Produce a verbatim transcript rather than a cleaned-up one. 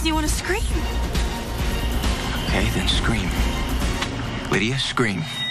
because you want to scream. Okay, then scream. Lydia, scream.